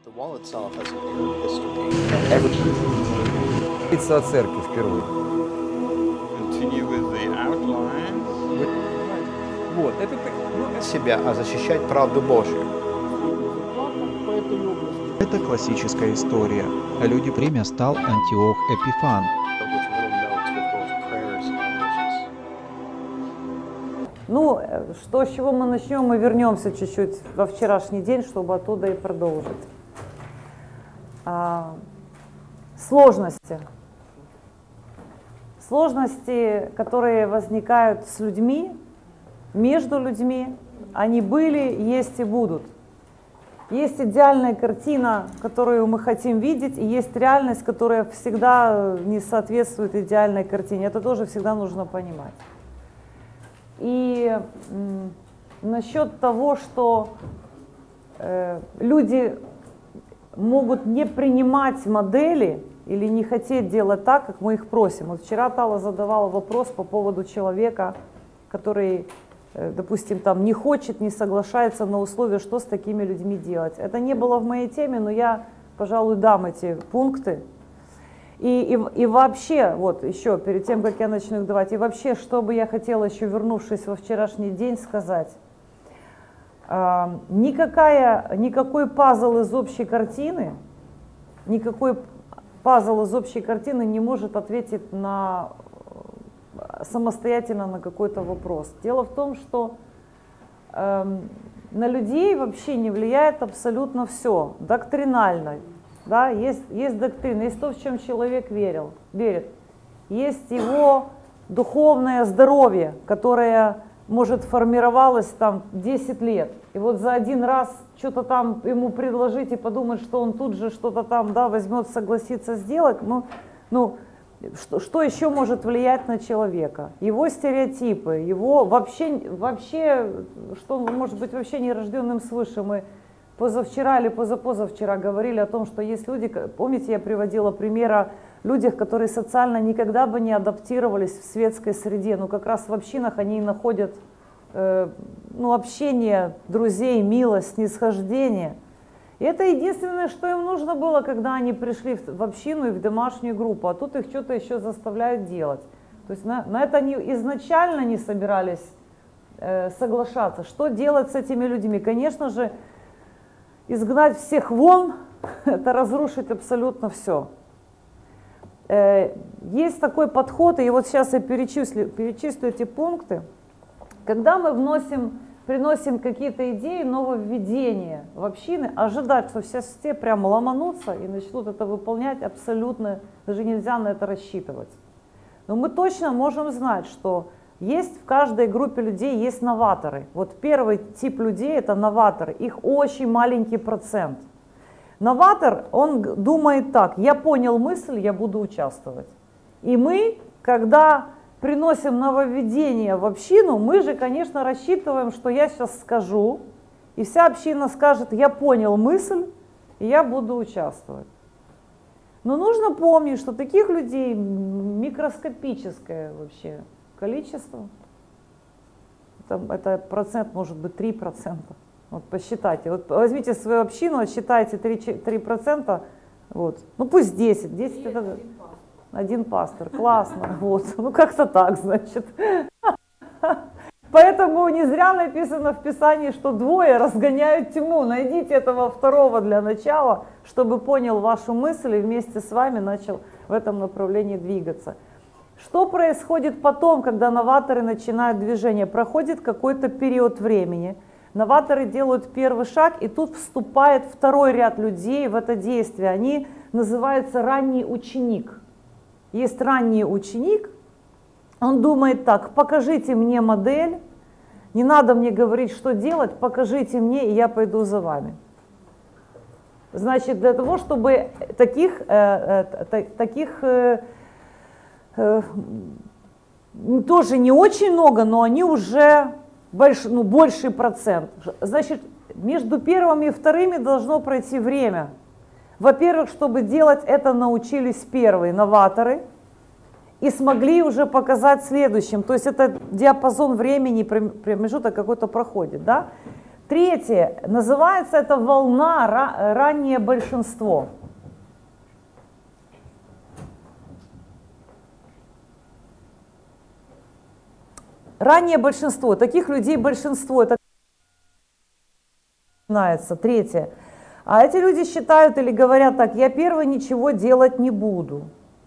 The wall itself has an Arab history. Говорится о церкви впервые. Continue with the outline. Вот, это Себя, а защищать правду Божью. Это классическая история. Люди Время стал Антиох Эпифан. With little notes with both prayers and wishes. Ну, что, с чего мы начнем, мы вернемся чуть-чуть во вчерашний день, чтобы оттуда и продолжить. Сложности. Сложности, которые возникают с людьми, между людьми, они были, есть и будут. Есть идеальная картина, которую мы хотим видеть, и есть реальность, которая всегда не соответствует идеальной картине. Это тоже всегда нужно понимать. И насчет того, что люди могут не принимать модели или не хотеть делать так, как мы их просим. Вот вчера Тала задавала вопрос по поводу человека, который, допустим, там не хочет, не соглашается на условия, что с такими людьми делать. Это не было в моей теме, но я, пожалуй, дам эти пункты. И вообще, вот еще перед тем, как я начну их давать, и вообще, что бы я хотела еще, вернувшись во вчерашний день, сказать. Никакой пазл из общей картины, не может ответить самостоятельно на какой-то вопрос. Дело в том, что на людей вообще не влияет абсолютно все, доктринально. Да? Есть доктрина, есть то, в чем человек верит. Есть его духовное здоровье, которое, может, формировалось там 10 лет. И вот за один раз что-то там ему предложить и подумать, что он тут же что-то там, да, возьмет, согласится сделать. Что еще может влиять на человека? Его стереотипы, его вообще, что может быть вообще нерожденным свыше. Мы позавчера или позапозавчера говорили о том, что есть люди, помните, я приводила пример о людях, которые социально никогда бы не адаптировались в светской среде, но как раз в общинах они находят общение друзей, милость, снисхождение. И это единственное, что им нужно было, когда они пришли в общину и в домашнюю группу, а тут их что-то еще заставляют делать. То есть на это они изначально не собирались соглашаться. Что делать с этими людьми? Конечно же, изгнать всех вон, это разрушить абсолютно все. Есть такой подход, и вот сейчас я перечислю эти пункты. Когда мы приносим какие-то идеи, нововведения в общины, ожидать, что все прямо ломанутся и начнут это выполнять, абсолютно, даже нельзя на это рассчитывать. Но мы точно можем знать, что есть в каждой группе людей есть новаторы. Вот первый тип людей – это новаторы, их очень маленький процент. Новатор, он думает так: я понял мысль, я буду участвовать. И мы, когда приносим нововведение в общину, мы же, конечно, рассчитываем, что я сейчас скажу, и вся община скажет: я понял мысль, и я буду участвовать. Но нужно помнить, что таких людей микроскопическое вообще количество. Это процент, может быть, 3%. Вот посчитайте. Вот возьмите свою общину, отсчитайте 3%. Вот. Ну пусть 10. 10 это один пастор. Классно. Вот. Ну как-то так, значит. Поэтому не зря написано в Писании, что двое разгоняют тьму. Найдите этого второго для начала, чтобы понял вашу мысль и вместе с вами начал в этом направлении двигаться. Что происходит потом, когда новаторы начинают движение? Проходит какой-то период времени. Новаторы делают первый шаг, и тут вступает второй ряд людей в это действие. Они называются ранний ученик. Есть ранний ученик, он думает так: покажите мне модель, не надо мне говорить, что делать, покажите мне, и я пойду за вами. Значит, для того, чтобы таких тоже не очень много, но они уже больший процент. Значит, между первыми и вторыми должно пройти время. Во-первых, чтобы делать это, научились первые новаторы и смогли уже показать следующим. То есть это диапазон времени, промежуток какой-то проходит. Да? Третье, называется это волна раннее большинство. Раннее большинство, таких людей большинство, это начинается. Третье. А эти люди считают или говорят так: я первый ничего делать не буду.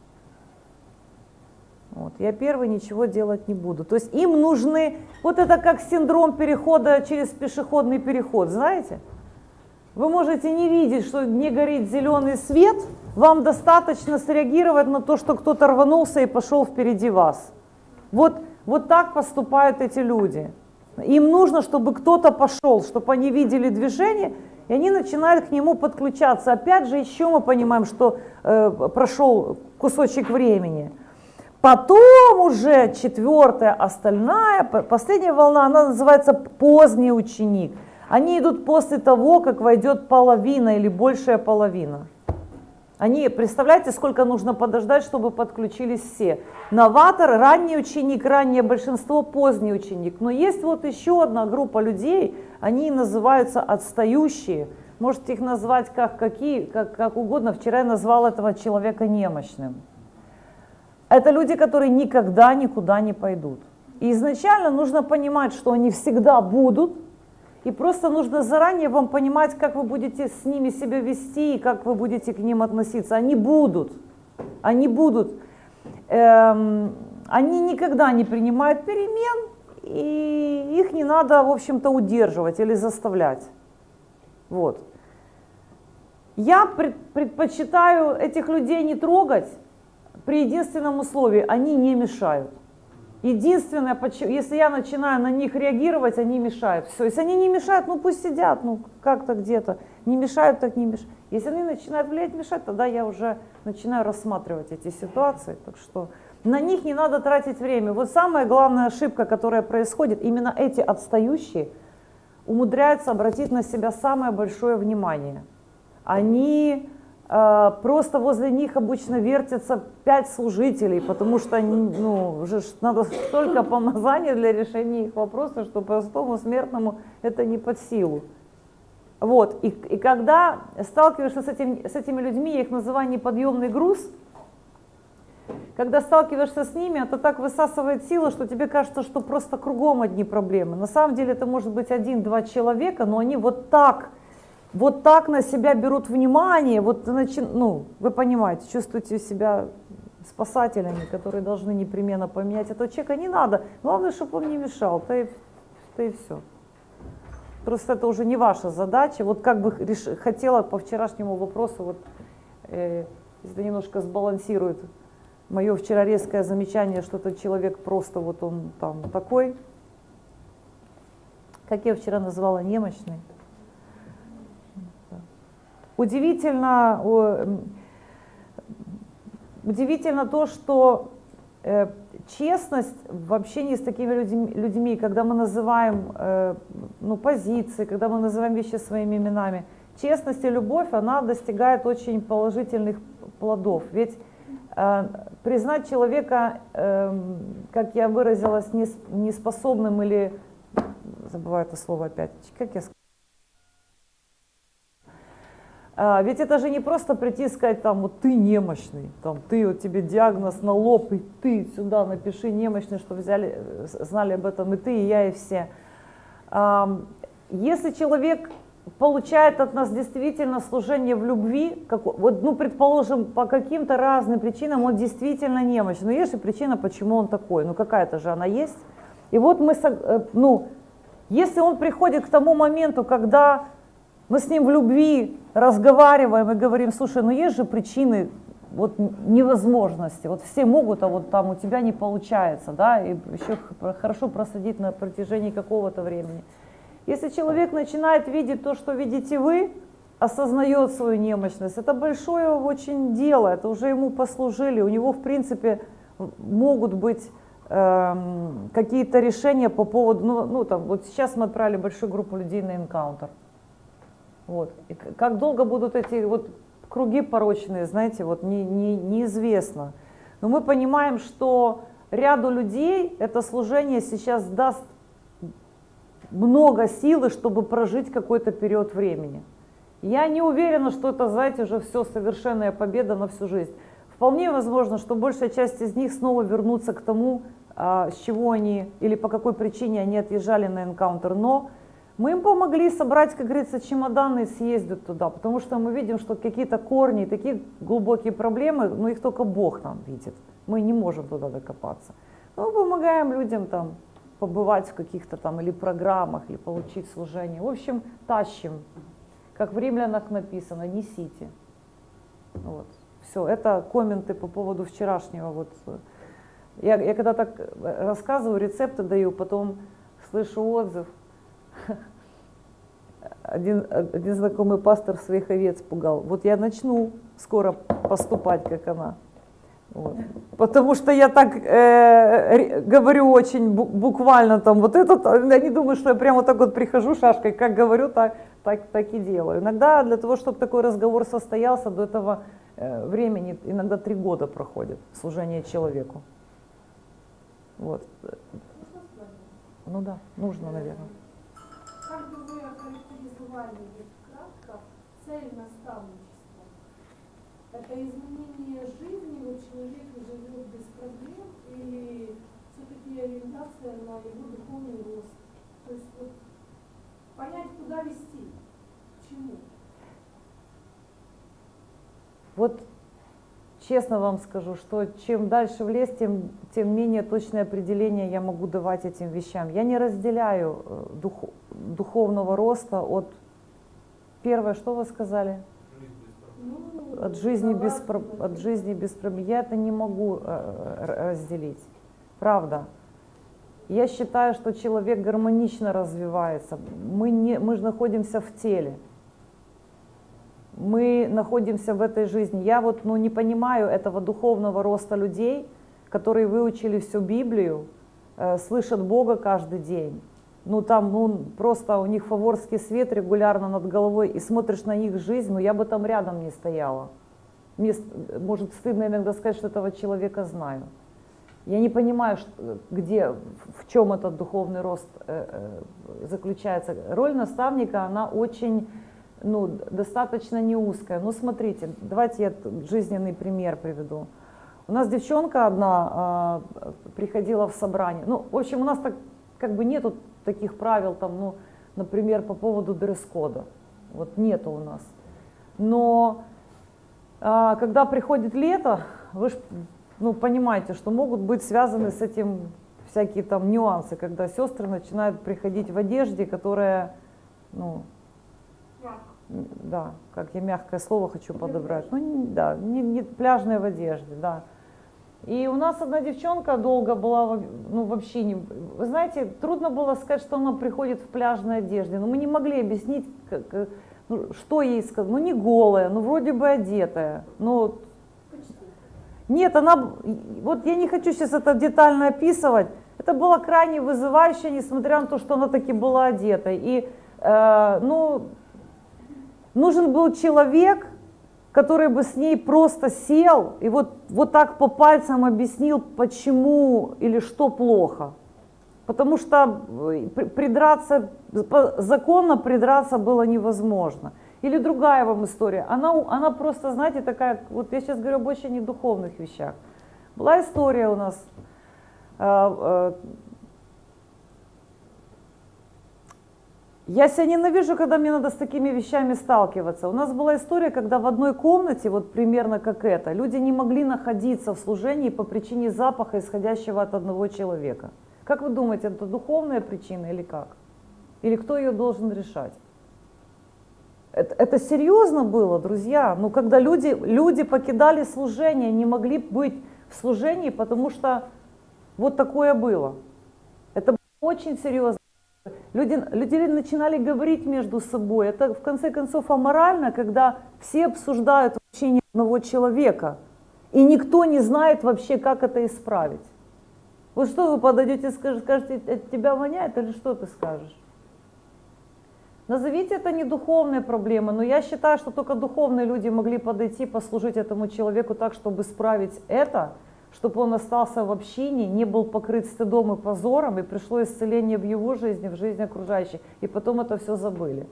Вот, я первый ничего делать не буду. То есть им нужны, вот это как синдром перехода через пешеходный переход, знаете? Вы можете не видеть, что не горит зеленый свет, вам достаточно среагировать на то, что кто-то рванулся и пошел впереди вас. Вот так поступают эти люди. Им нужно, чтобы кто-то пошел, чтобы они видели движение, и они начинают к нему подключаться. Опять же, еще мы понимаем, что прошел кусочек времени. Потом уже четвертая, остальная, последняя волна, она называется поздний ученик. Они идут после того, как войдет половина или большая половина. Они, представляете, сколько нужно подождать, чтобы подключились все. Новатор, ранний ученик, раннее большинство, поздний ученик. Но есть вот еще одна группа людей, они называются отстающие. Можете их назвать как угодно. Вчера я назвала этого человека немощным. Это люди, которые никогда никуда не пойдут. И изначально нужно понимать, что они всегда будут. И просто нужно заранее вам понимать, как вы будете с ними себя вести и как вы будете к ним относиться. Они будут. Они будут. Они никогда не принимают перемен, и их не надо, в общем-то, удерживать или заставлять. Вот. Я предпочитаю этих людей не трогать при единственном условии: они не мешают. Единственное, если я начинаю на них реагировать, они мешают. Все, если они не мешают, ну пусть сидят, ну как-то где-то. Не мешают, так не мешают. Если они начинают влиять, мешать, тогда я уже начинаю рассматривать эти ситуации. Так что на них не надо тратить время. Вот самая главная ошибка, которая происходит, именно эти отстающие умудряются обратить на себя самое большое внимание. Они... Просто возле них обычно вертятся 5 служителей, потому что уже надо столько помазания для решения их вопроса, что простому смертному это не под силу. Вот. И когда сталкиваешься с этими людьми, я их называю неподъемный груз, когда сталкиваешься с ними, это так высасывает силу, что тебе кажется, что просто кругом одни проблемы. На самом деле это может быть 1-2 человека, но они вот так на себя берут внимание, вы понимаете, чувствуете себя спасателями, которые должны непременно поменять этого человека. Не надо, главное, чтобы он не мешал, то и все. Просто это уже не ваша задача. Вот как бы хотела по вчерашнему вопросу, если немножко сбалансирует мое вчера резкое замечание, что этот человек просто вот он там такой, как я вчера назвала, немощный. Удивительно то, что честность в общении с такими людьми, когда мы называем позиции, когда мы называем вещи своими именами, честность и любовь, она достигает очень положительных плодов. Ведь признать человека, как я выразилась, неспособным или, забываю это слово опять, как я сказала, ведь это же не просто прийти и сказать, там, вот ты немощный, там, ты, вот тебе диагноз на лоб, и ты сюда напиши немощный, чтобы знали об этом и ты, и я, и все. Если человек получает от нас действительно служение в любви, предположим, по каким-то разным причинам он действительно немощный, но есть же причина, почему он такой, какая-то же она есть. И вот если он приходит к тому моменту, когда мы с ним в любви разговариваем и говорим: слушай, есть же причины невозможности, все могут, а вот там у тебя не получается, да, и еще хорошо просадить на протяжении какого-то времени. Если человек начинает видеть то, что видите вы, осознает свою немощность, это большое очень дело, это уже ему послужили, у него в принципе могут быть какие-то решения по поводу, вот сейчас мы отправили большую группу людей на энкаунтер. Вот. И как долго будут эти круги порочные, знаете, неизвестно. Но мы понимаем, что ряду людей это служение сейчас даст много силы, чтобы прожить какой-то период времени. Я не уверена, что это, знаете, уже все совершенная победа на всю жизнь. Вполне возможно, что большая часть из них снова вернутся к тому, с чего они или по какой причине они отъезжали на энкаунтер. Но мы им помогли собрать, как говорится, чемоданы и съездить туда, потому что мы видим, что какие-то корни, такие глубокие проблемы, но их только Бог нам видит. Мы не можем туда докопаться. Но мы помогаем людям там побывать в каких-то там или программах, или получить служение. В общем, тащим. Как в Римлянах написано, несите. Вот. Все, это комменты по поводу вчерашнего. Вот. Я когда так рассказываю, рецепты даю, потом слышу отзыв. Один знакомый пастор своих овец пугал. Вот я начну скоро поступать, как она. Вот. Потому что я так говорю очень буквально там вот это, они думают, что я прямо вот так вот прихожу шашкой, как говорю, так и делаю. Иногда для того, чтобы такой разговор состоялся, до этого времени иногда 3 года проходит служение человеку. Вот. Ну да, нужно, наверное. Как бы вы охарактеризовали кратко цель наставничества? Это изменение жизни, вот человек живет без проблем, или все-таки ориентация на его духовный рост? То есть вот, понять, куда вести, к чему? Вот честно вам скажу, что чем дальше в лес, тем менее точное определение я могу давать этим вещам. Я не разделяю духовного роста от... Первое, что вы сказали? От жизни без проблем. Я это не могу разделить. Правда. Я считаю, что человек гармонично развивается. Мы же находимся в теле. Мы находимся в этой жизни. Я вот не понимаю этого духовного роста людей, которые выучили всю Библию, слышат Бога каждый день. Просто у них фаворский свет регулярно над головой, и смотришь на их жизнь, я бы там рядом не стояла. Мне, может, стыдно иногда сказать, что этого человека знаю. Я не понимаю, в чем этот духовный рост заключается. Роль наставника, она очень, достаточно не узкая. Смотрите, давайте я жизненный пример приведу. У нас девчонка одна приходила в собрание. В общем, у нас так как бы нету таких правил, там, например, по поводу дресс-кода. Вот нету у нас. Но когда приходит лето, вы же понимаете, что могут быть связаны с этим всякие там нюансы, когда сестры начинают приходить в одежде, которая, да, как я мягкое слово хочу подобрать, не пляжная в одежде, да. И у нас одна девчонка долго была, вообще не... Вы знаете, трудно было сказать, что она приходит в пляжной одежде. Но мы не могли объяснить, что ей сказать. Не голая, вроде бы одетая. Нет, вот я не хочу сейчас это детально описывать. Это было крайне вызывающе, несмотря на то, что она таки была одета. И, нужен был человек, который бы с ней просто сел и вот так по пальцам объяснил, почему или что плохо. Потому что законно придраться было невозможно. Или другая вам история. Она просто, знаете, такая, вот я сейчас говорю об очень недуховных вещах. Была история у нас, я себя ненавижу, когда мне надо с такими вещами сталкиваться. У нас была история, когда в одной комнате, вот примерно как эта, люди не могли находиться в служении по причине запаха, исходящего от одного человека. Как вы думаете, это духовная причина или как? Или кто ее должен решать? Это серьезно было, друзья? Когда люди покидали служение, не могли быть в служении, потому что вот такое было. Это было очень серьезно. Люди начинали говорить между собой. Это, в конце концов, аморально, когда все обсуждают вообще одного человека, и никто не знает вообще, как это исправить. Вот что вы подойдете и скажете, от тебя воняет, или что ты скажешь? Назовите это не духовной проблемой, но я считаю, что только духовные люди могли подойти, послужить этому человеку так, чтобы исправить это, чтобы он остался в общине, не был покрыт стыдом и позором, и пришло исцеление в его жизни, в жизни окружающих, и потом это все забыли.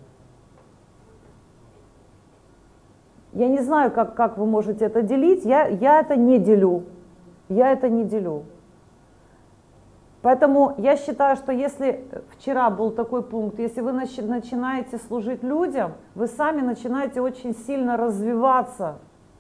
Я не знаю, как вы можете это делить, я это не делю, я это не делю. Поэтому я считаю, что если вчера был такой пункт, если вы начинаете служить людям, вы сами начинаете очень сильно развиваться,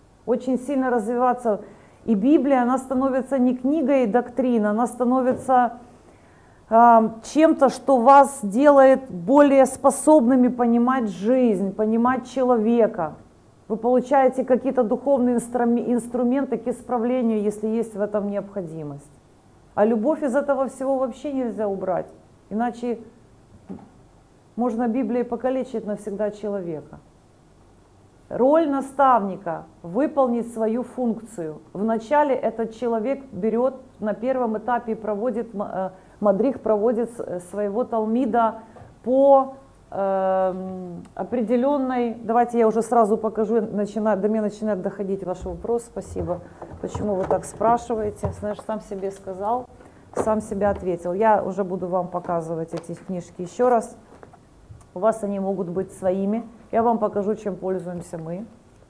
и Библия, она становится не книгой доктрин, она становится чем-то, что вас делает более способными понимать жизнь, понимать человека. Вы получаете какие-то духовные инструменты к исправлению, если есть в этом необходимость. А любовь из этого всего вообще нельзя убрать, иначе можно Библией покалечить навсегда человека. Роль наставника – выполнить свою функцию. Вначале этот человек берет на первом этапе и проводит, мадрих проводит своего талмида по определенной, давайте я уже сразу покажу, до меня начинает доходить ваш вопрос, спасибо, почему вы так спрашиваете, знаешь, сам себе сказал, сам себе ответил. Я уже буду вам показывать эти книжки еще раз, у вас они могут быть своими, я вам покажу, чем пользуемся мы.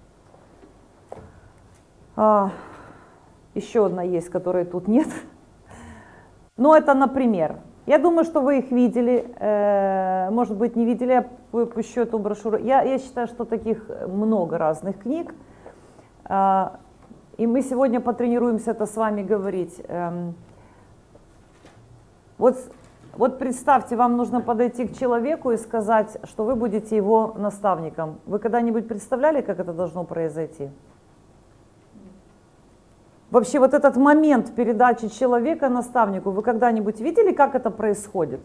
Еще одна есть, которой тут нет, но это, например. Я думаю, что вы их видели, может быть, не видели, я пущу эту брошюру. Я считаю, что таких много разных книг, и мы сегодня потренируемся это с вами говорить. Вот представьте, вам нужно подойти к человеку и сказать, что вы будете его наставником. Вы когда-нибудь представляли, как это должно произойти? Вообще вот этот момент передачи человека наставнику, вы когда-нибудь видели, как это происходит?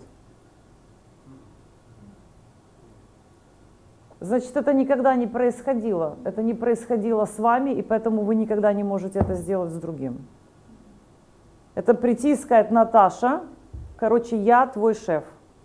Значит, это никогда не происходило. Это не происходило с вами, и поэтому вы никогда не можете это сделать с другим. Это прийти и сказать: Наташа, короче, я твой шеф.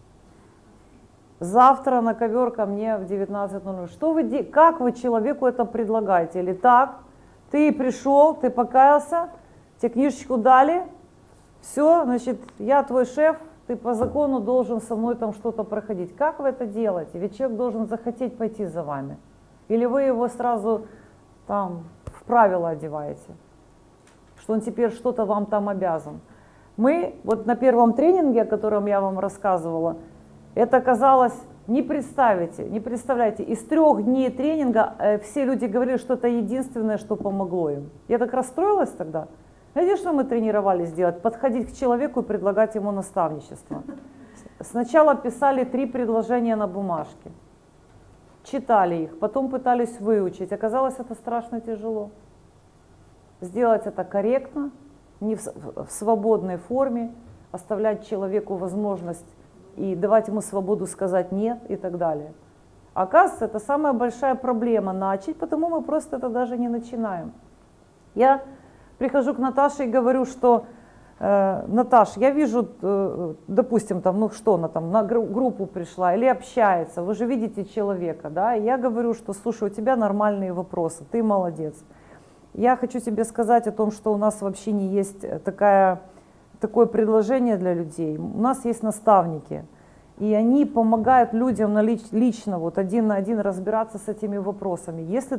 Завтра на ковер ко мне в 19:00. Как вы человеку это предлагаете? Или так? Ты пришел, ты покаялся, тебе книжечку дали, все, значит, я твой шеф, ты по закону должен со мной там что-то проходить. Как вы это делаете? Ведь человек должен захотеть пойти за вами. Или вы его сразу там в правила одеваете, что он теперь что-то вам там обязан. Мы вот на первом тренинге, о котором я вам рассказывала, это казалось... Не представляете, из 3 дней тренинга все люди говорили, что это единственное, что помогло им. Я так расстроилась тогда. Знаете, что мы тренировались делать? Подходить к человеку и предлагать ему наставничество. Сначала писали 3 предложения на бумажке, читали их, потом пытались выучить. Оказалось, это страшно тяжело. Сделать это корректно, не в свободной форме, оставлять человеку возможность и давать ему свободу сказать нет и так далее. Оказывается, это самая большая проблема начать, потому мы просто это даже не начинаем. Я прихожу к Наташе и говорю, что Наташ, я вижу, допустим, там, ну что она там на группу пришла или общается, вы же видите человека, да, и я говорю, что слушай, у тебя нормальные вопросы, ты молодец. Я хочу тебе сказать о том, что у нас в общине есть такое предложение для людей. У нас есть наставники, и они помогают людям лично, вот один на один разбираться с этими вопросами. Если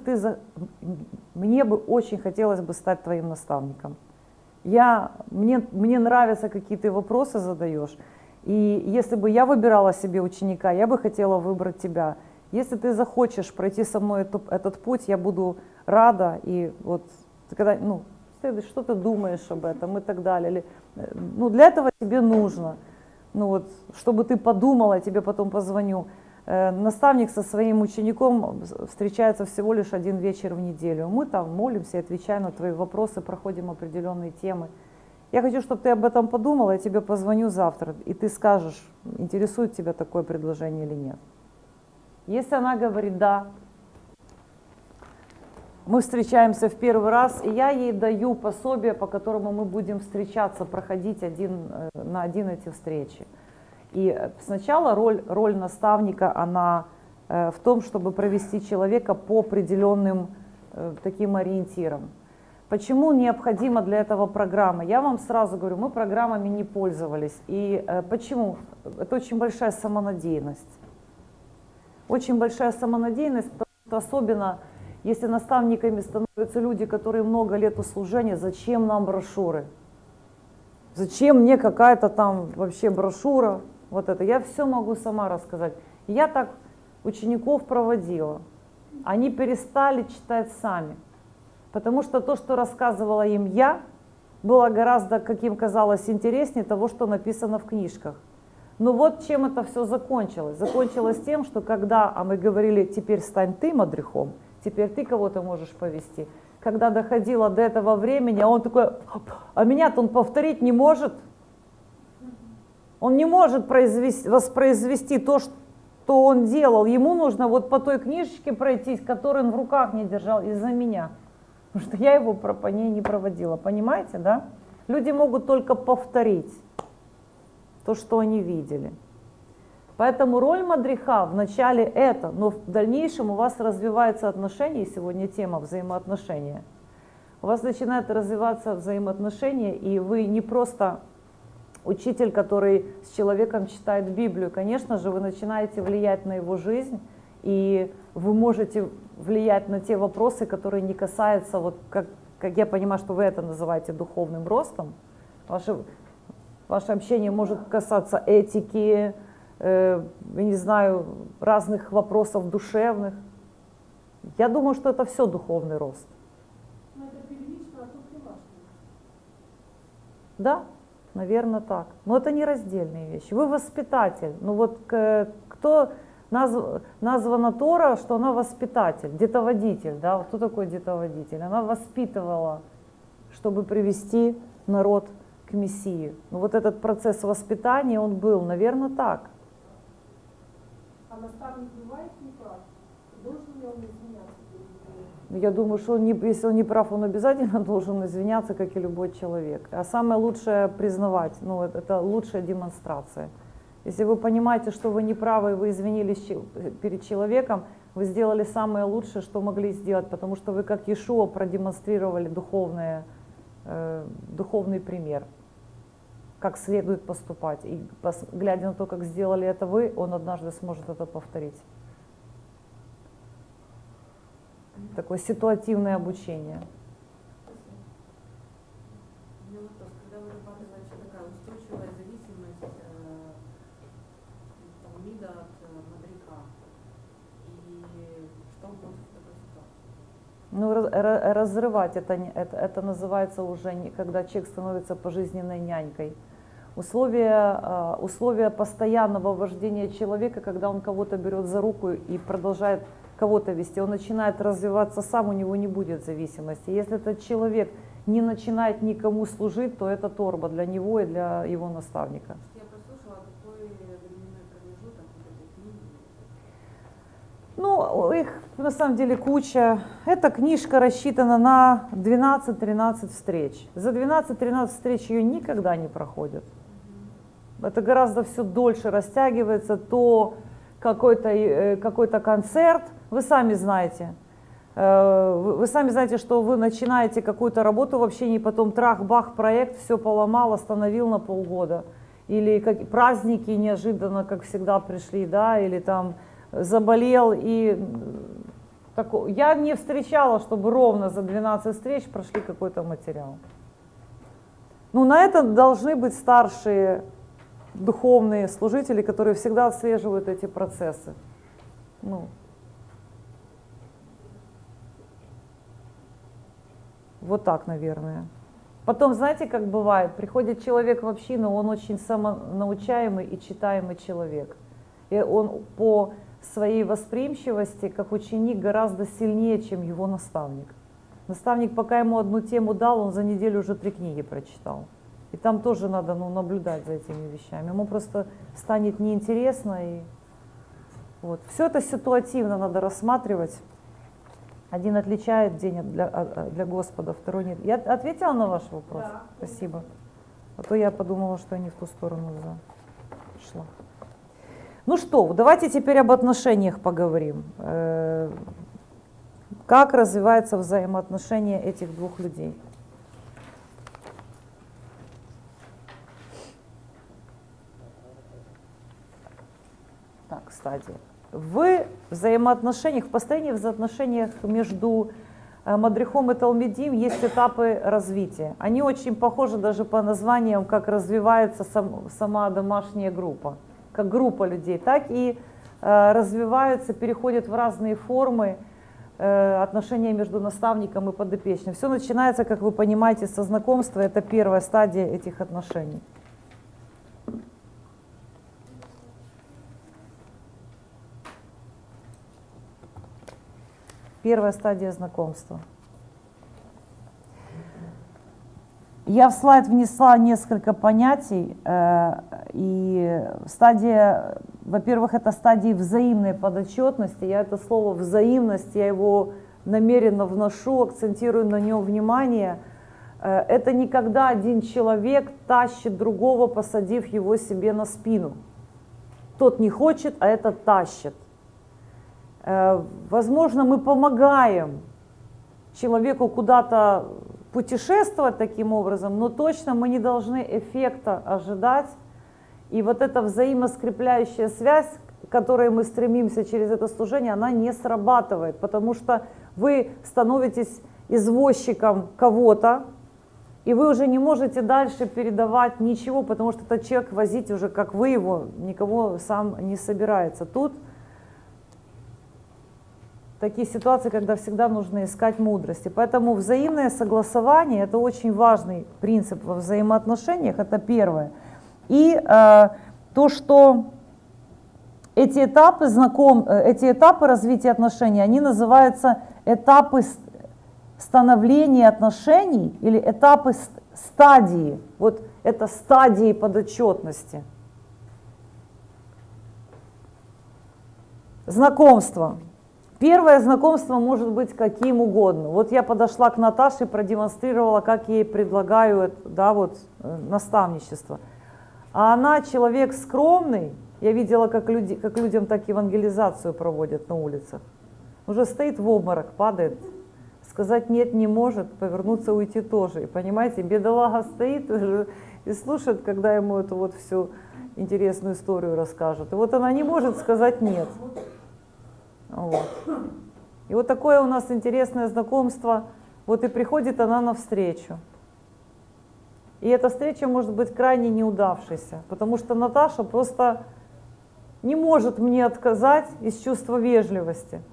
мне бы очень хотелось бы стать твоим наставником. Мне нравятся, какие ты вопросы задаешь, и если бы я выбирала себе ученика, я бы хотела выбрать тебя. Если ты захочешь пройти со мной этот путь, я буду рада, и вот когда, что ты думаешь об этом и так далее. Для этого тебе нужно, чтобы ты подумала, я тебе потом позвоню. Наставник со своим учеником встречается всего лишь 1 вечер в неделю. Мы там молимся, отвечаем на твои вопросы, проходим определенные темы. Я хочу, чтобы ты об этом подумала, я тебе позвоню завтра, и ты скажешь, интересует тебя такое предложение или нет. Если она говорит «да», мы встречаемся в первый раз, и я ей даю пособие, по которому мы будем встречаться, проходить один на один эти встречи. И сначала роль наставника, она в том, чтобы провести человека по определенным таким ориентирам. Почему необходима для этого программа? Я вам сразу говорю, мы программами не пользовались. И почему? Это очень большая самонадеянность. Очень большая самонадеянность, потому что особенно если наставниками становятся люди, которые много лет у служения, зачем нам брошюры? Зачем мне какая-то там вообще брошюра? Вот это. Я все могу сама рассказать. Я так учеников проводила. Они перестали читать сами. Потому что то, что рассказывала им я, было гораздо, как им казалось, интереснее того, что написано в книжках. Но вот чем это все закончилось. Закончилось тем, что когда мы говорили, теперь стань ты мадрихом, теперь ты кого-то можешь повести. Когда доходило до этого времени, он такой, а меня-то он повторить не может. Он не может воспроизвести то, что он делал. Ему нужно вот по той книжечке пройтись, которую он в руках не держал из-за меня. Потому что я его по ней не проводила. Понимаете, да? Люди могут только повторить то, что они видели. Поэтому роль мадриха в начале это, но в дальнейшем у вас развиваются отношения, и сегодня тема взаимоотношения. У вас начинают развиваться взаимоотношения, и вы не просто учитель, который с человеком читает Библию. Конечно же, вы начинаете влиять на его жизнь, и вы можете влиять на те вопросы, которые не касаются, вот как я понимаю, что вы это называете духовным ростом. Ваше общение может касаться этики, я не знаю, разных вопросов душевных. Я думаю, что это все духовный рост. Но это первично, а тут домашнее. Да, наверное, так. Но это не раздельные вещи. Вы воспитатель. Ну вот кто названа Тора, что она воспитатель, детоводитель, да? Вот кто такой детоводитель? Она воспитывала, чтобы привести народ к Мессии. Ну вот этот процесс воспитания, он был, наверное, так. А наставник бывает неправ? Должен ли он изменяться? Я думаю, что если он не прав, он обязательно должен извиняться, как и любой человек. А самое лучшее признавать, ну это лучшая демонстрация. Если вы понимаете, что вы не правы, и вы извинились перед человеком, вы сделали самое лучшее, что могли сделать, потому что вы, как Иешуа, продемонстрировали духовный пример, как следует поступать. И глядя на то, как сделали это вы, он однажды сможет это повторить. Такое ситуативное обучение. У меня вопрос. Когда вырабатывается такая устойчивая зависимость талмида от мадриха, и что будет в такой ситуации? Ну, разрывать это называется уже, когда человек становится пожизненной нянькой. Условия постоянного вождения человека, когда он кого-то берет за руку и продолжает кого-то вести, он начинает развиваться сам, у него не будет зависимости. Если этот человек не начинает никому служить, то это торба для него и для его наставника. Я прослушала, какой временной промежуток вот этой книги? Ну, их на самом деле куча. Эта книжка рассчитана на 12-13 встреч. За 12-13 встреч ее никогда не проходят. Это гораздо все дольше растягивается, то какой-то концерт. Вы сами знаете. Вы сами знаете, что вы начинаете какую-то работу в общении, потом трах-бах, проект, все поломал, остановил на полгода. Или праздники неожиданно, как всегда, пришли, да, или там заболел. Я не встречала, чтобы ровно за 12 встреч прошли какой-то материал. Ну, на это должны быть старшие духовные служители, которые всегда отслеживают эти процессы. Ну. Вот так, наверное. Потом, знаете, как бывает, приходит человек в общину, он очень самонаучаемый и читаемый человек. И он по своей восприимчивости, как ученик, гораздо сильнее, чем его наставник. Наставник, пока ему одну тему дал, он за неделю уже 3 книги прочитал. И там тоже надо наблюдать за этими вещами. Ему просто станет неинтересно. И вот. Все это ситуативно надо рассматривать. Один отличает день для Господа, второй нет. Я ответила на ваш вопрос? Да. Спасибо. А то я подумала, что я не в ту сторону шла. Ну что, давайте теперь об отношениях поговорим. как развиваются взаимоотношения этих двух людей. Так, стадия. В взаимоотношениях, в построении взаимоотношениях между Мадрихом и Талмидим есть этапы развития. Они очень похожи даже по названиям, как развивается сама домашняя группа. Как группа людей, так и развиваются, переходят в разные формы отношения между наставником и подопечным. Все начинается, как вы понимаете, со знакомства. Это первая стадия этих отношений. Первая стадия знакомства. Я в слайд внесла несколько понятий. И стадия, во-первых, это стадия взаимной подотчетности. Я это слово «взаимность», я его намеренно вношу, акцентирую на нем внимание. Это не когда один человек тащит другого, посадив его себе на спину. Тот не хочет, а этот тащит. Возможно, мы помогаем человеку куда-то путешествовать таким образом, но точно мы не должны эффекта ожидать. И вот эта взаимоскрепляющая связь, к которой мы стремимся через это служение, она не срабатывает, потому что вы становитесь извозчиком кого-то, и вы уже не можете дальше передавать ничего, потому что этот человек возить уже, как вы его, никого сам не собирается. Тут такие ситуации, когда всегда нужно искать мудрости. Поэтому взаимное согласование – это очень важный принцип во взаимоотношениях, это первое. И то, что эти этапы развития отношений, они называются этапы становления отношений или этапы стадии. Вот это стадии подотчетности. Знакомство. Первое знакомство может быть каким угодно. Вот я подошла к Наташе, продемонстрировала, как ей предлагаю, да, вот, наставничество. А она человек скромный. Я видела, как людям так евангелизацию проводят на улицах. Уже стоит в обморок, падает. Сказать нет не может, повернуться, уйти тоже. И понимаете, бедолага стоит и слушает, когда ему эту вот всю интересную историю расскажут. И вот она не может сказать нет. Вот. И вот такое у нас интересное знакомство. Вот и приходит она навстречу. И эта встреча может быть крайне неудавшейся, потому что Наташа просто не может мне отказать из чувства вежливости.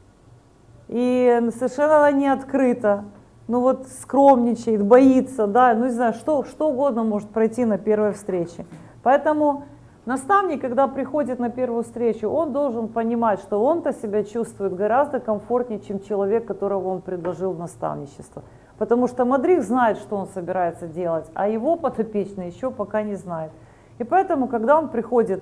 И совершенно она не открыта, ну вот скромничает, боится, да, ну не знаю, что угодно может пройти на первой встрече. Поэтому наставник, когда приходит на первую встречу, он должен понимать, что он-то себя чувствует гораздо комфортнее, чем человек, которого он предложил в наставничество. Потому что мадрих знает, что он собирается делать, а его подопечный еще пока не знает. И поэтому, когда он приходит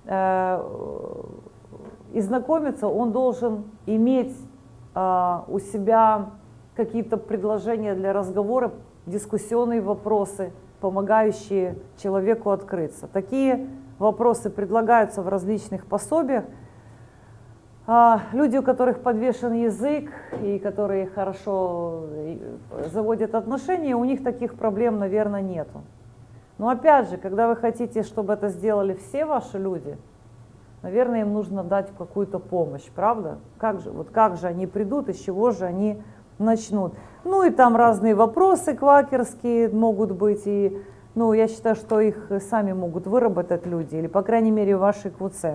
и знакомиться, он должен иметь у себя какие-то предложения для разговора, дискуссионные вопросы, помогающие человеку открыться. Такие вопросы предлагаются в различных пособиях. Люди, у которых подвешен язык и которые хорошо заводят отношения, у них таких проблем, наверное, нету. Но опять же, когда вы хотите, чтобы это сделали все ваши люди, наверное, им нужно дать какую-то помощь, правда? Как же они придут, из чего же они начнут? Ну и там разные вопросы квакерские могут быть, и ну, я считаю, что их сами могут выработать люди, или, по крайней мере, ваши КВЦ.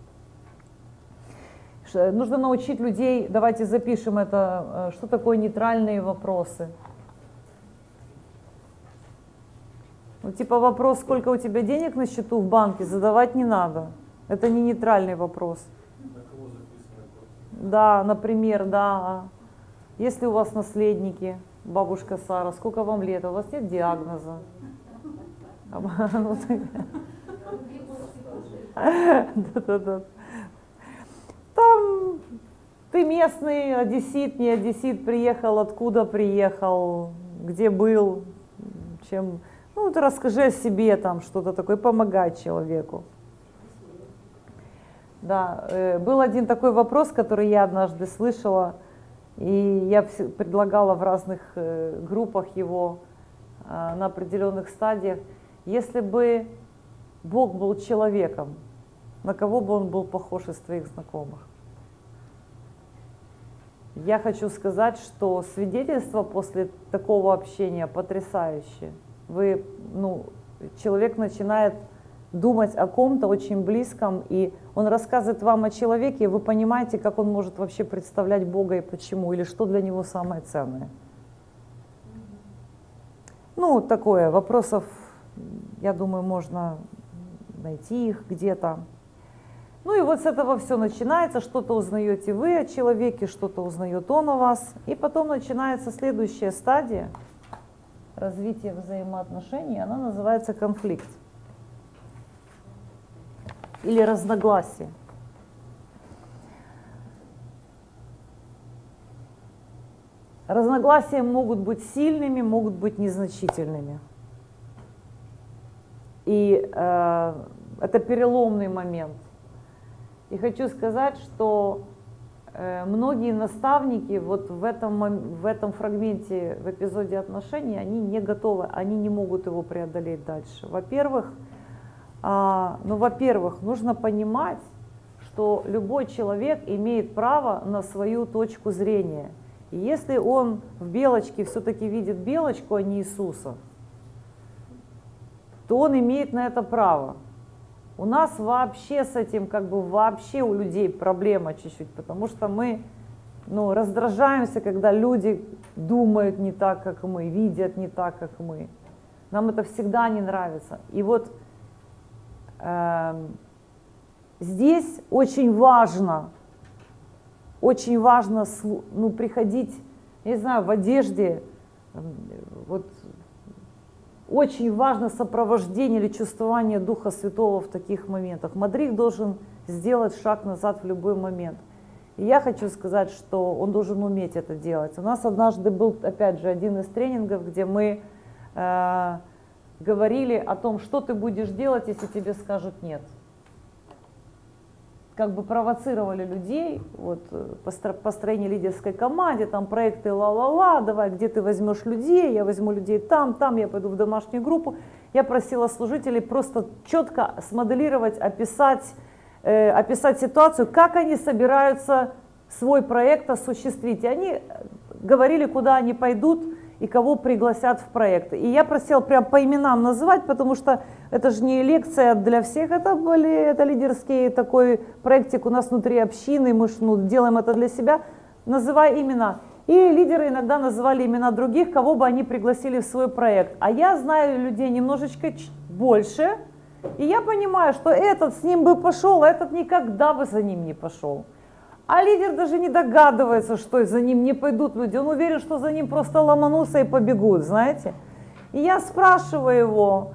Нужно научить людей, давайте запишем это, что такое нейтральные вопросы. Ну, типа вопрос, сколько у тебя денег на счету в банке, задавать не надо. Это не нейтральный вопрос. На кого записано? Да, например, да. Если у вас наследники, бабушка Сара, сколько вам лет, у вас нет диагноза. Да-да-да. Там ты местный, одессит, не одессит, приехал, откуда приехал, где был, чем. Ну, ты расскажи о себе там что-то такое, помогай человеку. Да, был один такой вопрос, который я однажды слышала, И я предлагала в разных группах его на определенных стадиях. Если бы Бог был человеком, на кого бы он был похож из твоих знакомых? Я хочу сказать, что свидетельство после такого общения потрясающее. Человек начинает думать о ком-то очень близком, и он рассказывает вам о человеке, и вы понимаете, как он может вообще представлять Бога и почему, или что для него самое ценное. Такое, вопросов, я думаю, можно найти их где-то. И вот с этого все начинается, что-то узнаете вы о человеке, что-то узнает он о вас, и потом начинается следующая стадия развития взаимоотношений, она называется конфликт или разногласие. Разногласия могут быть сильными, могут быть незначительными. И это переломный момент. И хочу сказать, что многие наставники вот в этом фрагменте, в эпизоде отношений, они не готовы, они не могут его преодолеть дальше. Во-первых, нужно понимать, что любой человек имеет право на свою точку зрения. И если он в белочке все-таки видит белочку, а не Иисуса, то он имеет на это право. У нас вообще с этим, вообще у людей проблема чуть-чуть, потому что мы раздражаемся, когда люди думают не так, как мы, видят не так, как мы. Нам это всегда не нравится. И вот здесь очень важно приходить, я не знаю, в одежде, очень важно сопровождение или чувствование Духа Святого в таких моментах. Мадрих должен сделать шаг назад в любой момент. И я хочу сказать, что он должен уметь это делать. У нас однажды был, опять же, один из тренингов, где мы говорили о том, что ты будешь делать, если тебе скажут «нет». Провоцировали людей, построение лидерской команде, там проекты ла-ла-ла, давай, где ты возьмешь людей, я возьму людей там, я пойду в домашнюю группу. Я просила служителей просто четко смоделировать, описать ситуацию, как они собираются свой проект осуществить. И они говорили, куда они пойдут и кого пригласят в проект. И я просила прям по именам называть, потому что это же не лекция для всех, это лидерский такой проектик у нас внутри общины, мы делаем это для себя, называй имена. И лидеры иногда называли имена других, кого бы они пригласили в свой проект. А я знаю людей немножечко больше, и я понимаю, что этот с ним бы пошел, а этот никогда бы за ним не пошел. А лидер даже не догадывается, что за ним не пойдут люди. Он уверен, что за ним просто ломанутся и побегут, знаете. И я спрашиваю его,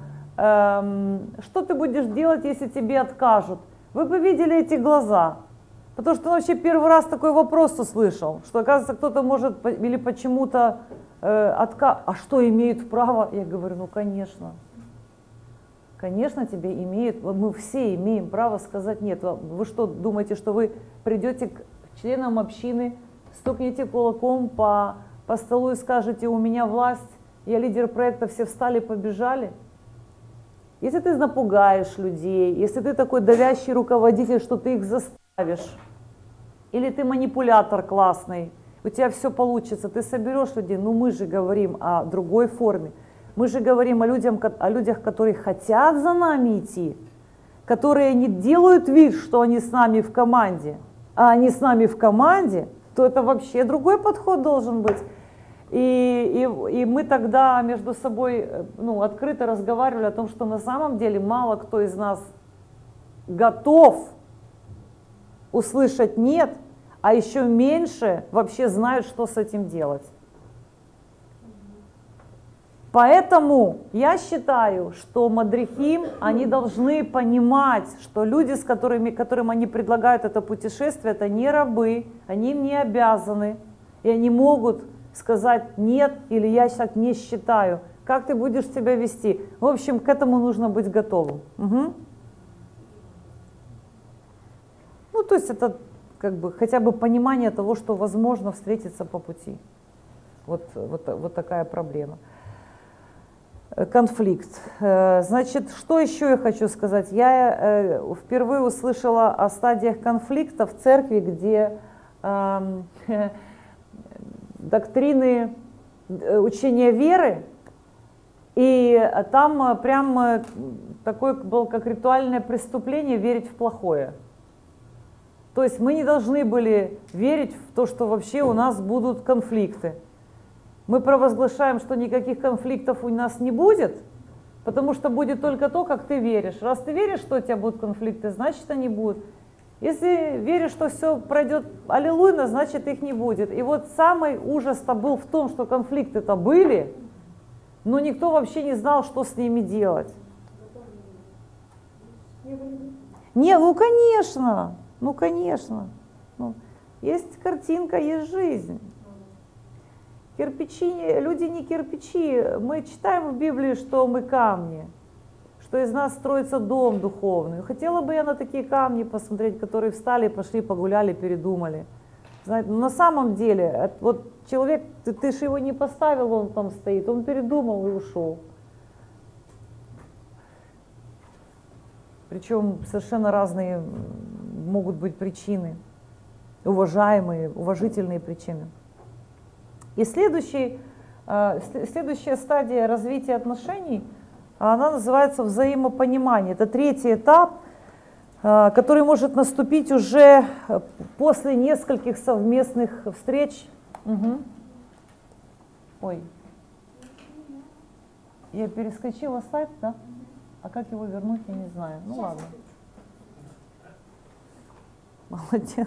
что ты будешь делать, если тебе откажут? Вы бы видели эти глаза. Потому что он вообще первый раз такой вопрос услышал, что, оказывается, кто-то может или почему-то а что, имеют право? Я говорю, конечно. Конечно, тебе имеют, мы все имеем право сказать нет. Вы что, думаете, что вы придете к членам общины, стукнете кулаком по столу и скажете, у меня власть, я лидер проекта, все встали, побежали? Если ты напугаешь людей, если ты такой давящий руководитель, что ты их заставишь, или ты манипулятор классный, у тебя все получится, ты соберешь людей, мы же говорим о другой форме. Мы же говорим о людях, которые хотят за нами идти, которые не делают вид, что они с нами в команде, а они с нами в команде, то это вообще другой подход должен быть. И мы тогда между собой открыто разговаривали о том, что на самом деле мало кто из нас готов услышать «нет», а еще меньше вообще знают, что с этим делать. Поэтому я считаю, что мадрихим, они должны понимать, что люди, которым они предлагают это путешествие, это не рабы, они им не обязаны, и они могут сказать «нет» или «я так не считаю». Как ты будешь себя вести? В общем, к этому нужно быть готовым. То есть это как бы хотя бы понимание того, что возможно встретиться по пути. Вот такая проблема. Конфликт. Значит, что еще я хочу сказать? Я впервые услышала о стадиях конфликта в церкви, где доктрины учения веры, и там прям такое было как ритуальное преступление верить в плохое. То есть мы не должны были верить в то, что вообще у нас будут конфликты. Мы провозглашаем, что никаких конфликтов у нас не будет, потому что будет только то, как ты веришь. Раз ты веришь, что у тебя будут конфликты, значит они будут. Если веришь, что все пройдет аллилуйно, значит их не будет. И вот самый ужас-то был в том, что конфликты-то были, но никто вообще не знал, что с ними делать. Не, ну конечно, ну конечно. Ну, есть картинка, есть жизнь. Кирпичи, люди не кирпичи. Мы читаем в Библии, что мы камни, что из нас строится дом духовный. Хотела бы я на такие камни посмотреть, которые встали, пошли, погуляли, передумали. Знаете, на самом деле, вот человек, ты же его не поставил, он там стоит, он передумал и ушел. Причем совершенно разные могут быть причины, уважаемые, уважительные причины. И следующая стадия развития отношений, она называется взаимопонимание. Это третий этап, который может наступить уже после нескольких совместных встреч. Угу. Ой, я перескочила слайд, да? А как его вернуть, я не знаю. Ну ладно. Молодец.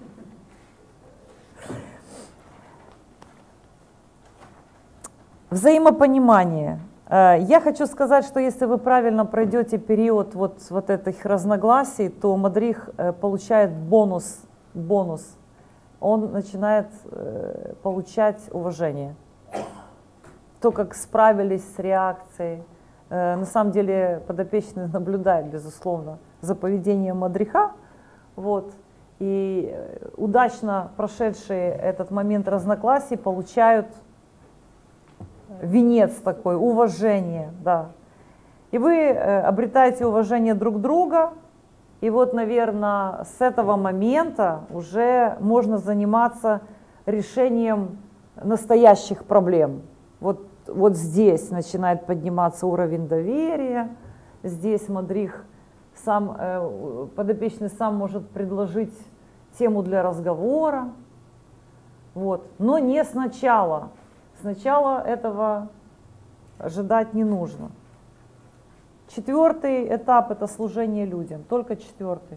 Взаимопонимание. Я хочу сказать, что если вы правильно пройдете период вот этих разногласий, то мадрих получает бонус. Он начинает получать уважение. То, как справились с реакцией. На самом деле подопечный наблюдает, безусловно, за поведением мадриха. Вот. И удачно прошедшие этот момент разногласий получают венец такой, уважение, да. И вы обретаете уважение друг друга, и вот, наверное, с этого момента уже можно заниматься решением настоящих проблем. Вот здесь начинает подниматься уровень доверия, здесь мадрих сам, подопечный сам может предложить тему для разговора, вот. Но не сначала. Сначала этого ожидать не нужно. Четвертый этап – это служение людям, только четвертый.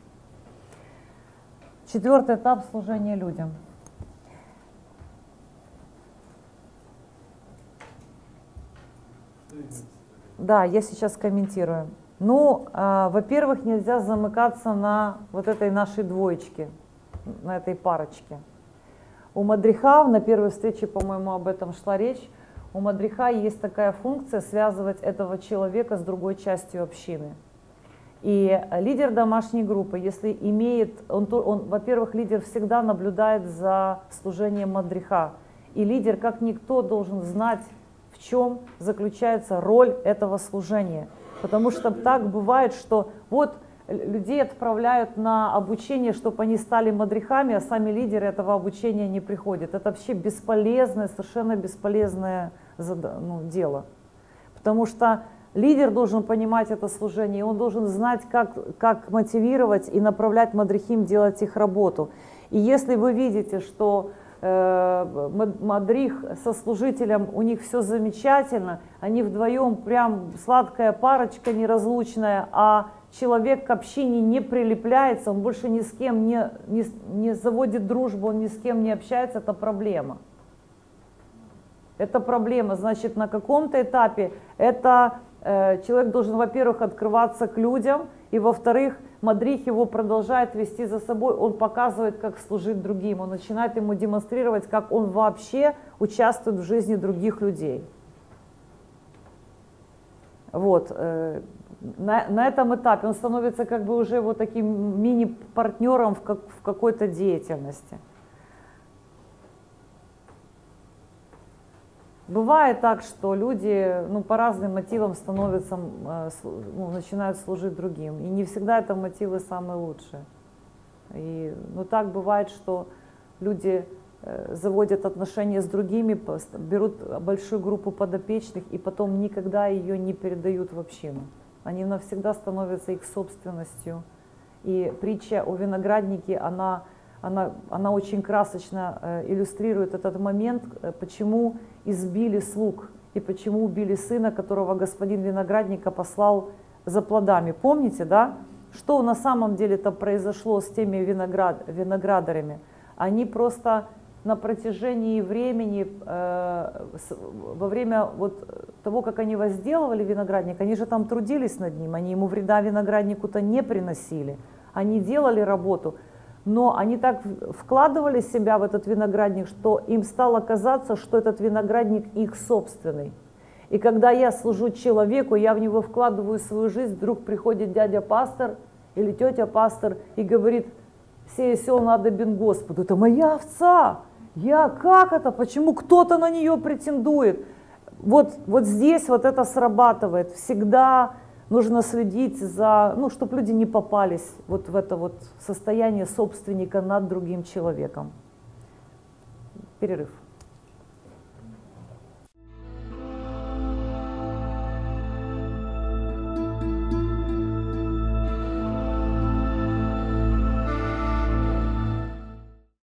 Четвертый этап – служения людям. Да, я сейчас комментирую. Ну, во-первых, нельзя замыкаться на вот этой нашей двоечке, на этой парочке. У мадриха, на первой встрече, по-моему, об этом шла речь, у мадриха есть такая функция связывать этого человека с другой частью общины. И лидер домашней группы, если имеет, он во-первых, лидер всегда наблюдает за служением мадриха. И лидер, как никто, должен знать, в чем заключается роль этого служения. Потому что так бывает, что вот людей отправляют на обучение, чтобы они стали мадрихами, а сами лидеры этого обучения не приходят. Это вообще бесполезное, совершенно бесполезное дело. Потому что лидер должен понимать это служение, и он должен знать, как мотивировать и направлять мадрихим делать их работу. И если вы видите, что мадрих со служителем, у них все замечательно, они вдвоем прям сладкая парочка неразлучная, а человек к общине не прилепляется, он больше ни с кем не заводит дружбу, он ни с кем не общается, это проблема. Это проблема, значит, на каком-то этапе человек должен, во-первых, открываться к людям, и, во-вторых, мадрих его продолжает вести за собой, он показывает, как служить другим, он начинает ему демонстрировать, как он вообще участвует в жизни других людей. Вот. на этом этапе он становится как бы уже вот таким мини-партнером в какой-то деятельности. Бывает так, что люди по разным мотивам становятся, начинают служить другим. И не всегда это мотивы самые лучшие. Так бывает, что люди заводят отношения с другими, берут большую группу подопечных и потом никогда ее не передают в общину. Они навсегда становятся их собственностью. И притча о винограднике, она очень красочно иллюстрирует этот момент, почему избили слуг и почему убили сына, которого господин виноградника послал за плодами. Помните, да? Что на самом деле-то произошло с теми виноградарями? Они просто на протяжении времени, во время того, как они возделывали виноградник, они же там трудились над ним, они ему вреда винограднику-то не приносили, они делали работу, но они так вкладывали себя в этот виноградник, что им стало казаться, что этот виноградник их собственный. И когда я служу человеку, я в него вкладываю свою жизнь, вдруг приходит дядя-пастор или тетя-пастор и говорит: «Сей сел надобен Господу». Это моя овца. Как это? Почему кто-то на нее претендует? Вот здесь это срабатывает. Всегда нужно следить за, чтобы люди не попались в это состояние собственника над другим человеком. Перерыв.